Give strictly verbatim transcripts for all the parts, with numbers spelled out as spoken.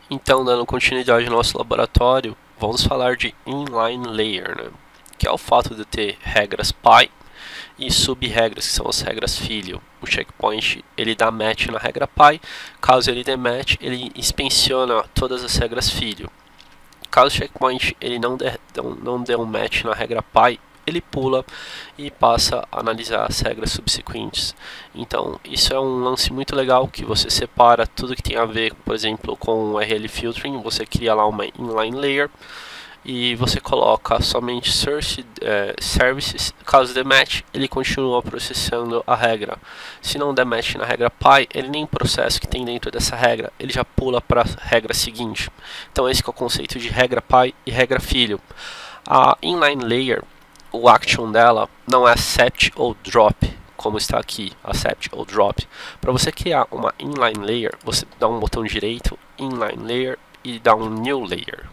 Então, dando continuidade ao nosso laboratório, vamos falar de inline layer, né? Que é o fato de ter regras pai e sub-regras, que são as regras filho. O checkpoint ele dá match na regra pai, caso ele dê match, ele inspeciona todas as regras filho. Caso o checkpoint ele não dê, não dê um match na regra pai, ele pula e passa a analisar as regras subsequentes. Então, isso é um lance muito legal, que você separa tudo que tem a ver, por exemplo, com o R L Filtering. Você cria lá uma inline layer e você coloca somente source, é, services. Caso dê match, ele continua processando a regra. Se não der match na regra pai, ele nem processa o que tem dentro dessa regra, ele já pula para a regra seguinte. Então esse que é o conceito de regra pai e regra filho. A inline layer, o action dela não é accept ou drop, como está aqui, accept ou drop. Para você criar uma inline layer, você dá um botão direito, inline layer, e dá um new layer.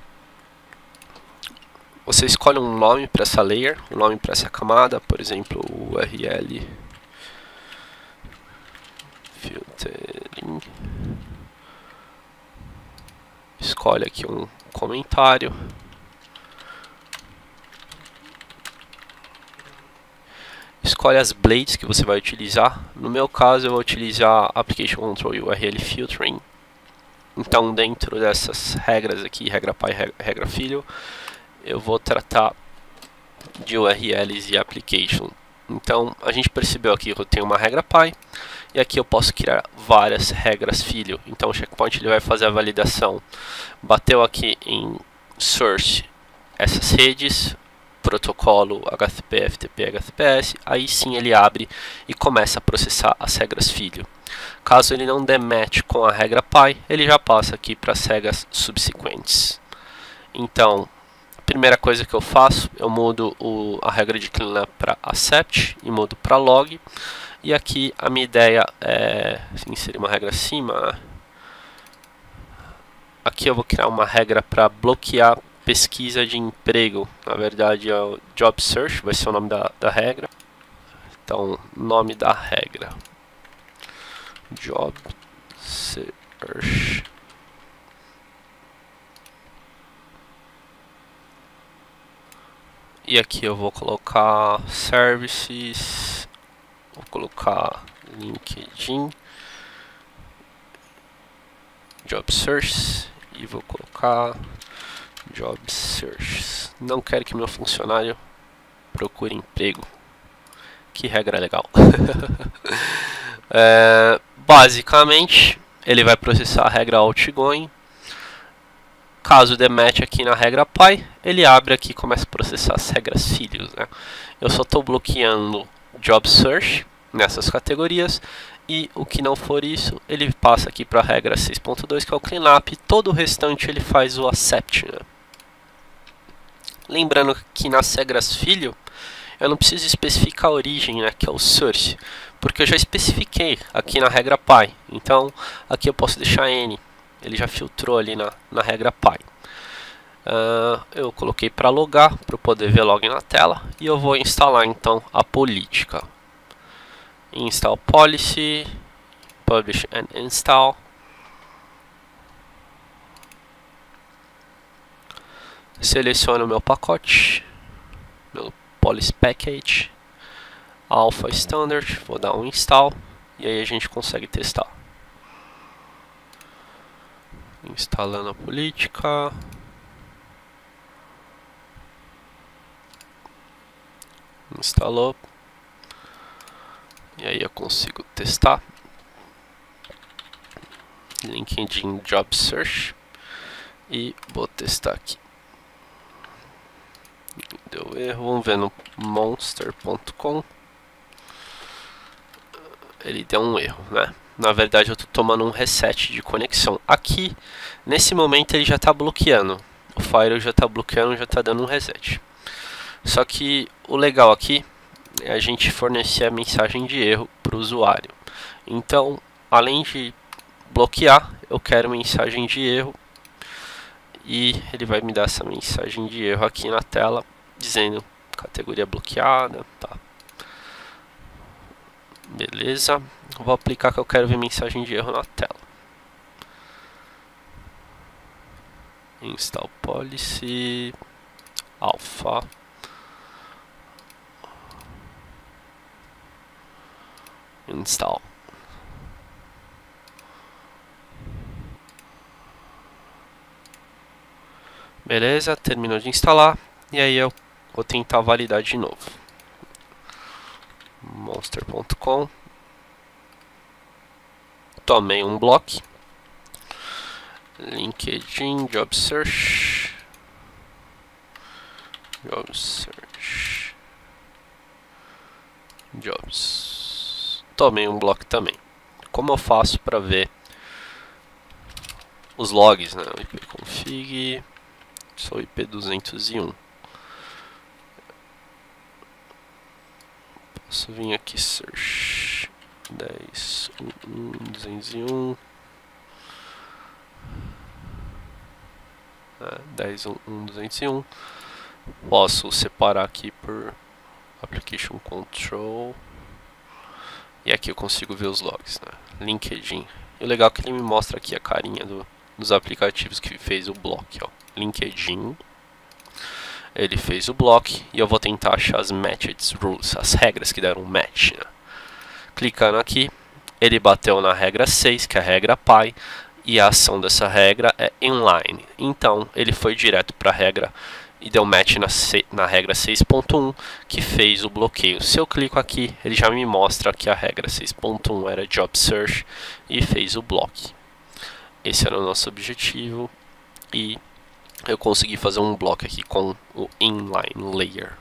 Você escolhe um nome para essa layer, um nome para essa camada, por exemplo, U R L filtering. Escolhe aqui um comentário. Escolhe as blades que você vai utilizar. No meu caso, eu vou utilizar Application Control e U R L Filtering. Então, dentro dessas regras aqui, regra pai e regra filho, eu vou tratar de U R Ls e Application. Então, a gente percebeu aqui que eu tenho uma regra pai e aqui eu posso criar várias regras filho. Então, o checkpoint ele vai fazer a validação. Bateu aqui em source essas redes, protocolo H T T P, F T P, H T T P S, aí sim ele abre e começa a processar as regras filho. Caso ele não dê match com a regra pai, ele já passa aqui para as regras subsequentes. Então, a primeira coisa que eu faço, eu mudo o, a regra de cleanup para accept e mudo para log. E aqui a minha ideia é inserir uma regra acima. Aqui eu vou criar uma regra para bloquear pesquisa de emprego. Na verdade é o job search, vai ser o nome da, da regra. Então, nome da regra, job search. E aqui eu vou colocar services, vou colocar LinkedIn, job search e vou colocar job search. Não quero que meu funcionário procure emprego. Que regra legal. é, basicamente, ele vai processar a regra outgoing. Caso dê match aqui na regra pai, ele abre aqui e começa a processar as regras filhos, né? Eu só estou bloqueando job search nessas categorias, e o que não for isso, ele passa aqui para a regra seis ponto dois, que é o cleanup, e todo o restante ele faz o accept, né? Lembrando que nas regras filho, eu não preciso especificar a origem, né, que é o source, porque eu já especifiquei aqui na regra pai. Então, aqui eu posso deixar N. Ele já filtrou ali na, na regra pai. Uh, eu coloquei para logar, para eu poder ver login na tela. E eu vou instalar então a política. Install policy, publish and install. Seleciono o meu pacote, meu policy package, alpha standard, vou dar um install e aí a gente consegue testar. Instalando a política. Instalou. E aí eu consigo testar. LinkedIn Job Search. E vou testar aqui. Deu erro. Vamos ver no monster ponto com. Ele deu um erro, né? Na verdade eu estou tomando um reset de conexão. Aqui, nesse momento ele já está bloqueando. O Fire já está bloqueando, já está dando um reset. Só que o legal aqui é a gente fornecer a mensagem de erro para o usuário. Então, além de bloquear, eu quero mensagem de erro. E ele vai me dar essa mensagem de erro aqui na tela, dizendo categoria bloqueada, tá? Beleza, vou aplicar que eu quero ver mensagem de erro na tela. install policy alpha install. Beleza, terminou de instalar e aí eu vou tentar validar de novo. monster ponto com. Tomei um bloco. LinkedIn Job Search. Job Search. Jobs. Tomei um bloco também. Como eu faço para ver os logs, né? ipconfig. Sou I P duzentos e um. Posso vir aqui search dez ponto um ponto duzentos e um. É, dez ponto um ponto duzentos e um. Posso separar aqui por application control. E aqui eu consigo ver os logs, né? LinkedIn. E o legal é que ele me mostra aqui a carinha do, dos aplicativos que fez o bloco, ó. LinkedIn. Ele fez o bloco e eu vou tentar achar as matched rules, as regras que deram match, né? Clicando aqui, ele bateu na regra seis, que é a regra P I, e a ação dessa regra é inline. Então, ele foi direto para a regra e deu match na, na regra seis ponto um, que fez o bloqueio. Se eu clico aqui, ele já me mostra que a regra seis ponto um era Job Search e fez o bloco. Esse era o nosso objetivo e eu consegui fazer um bloco aqui com o inline layer.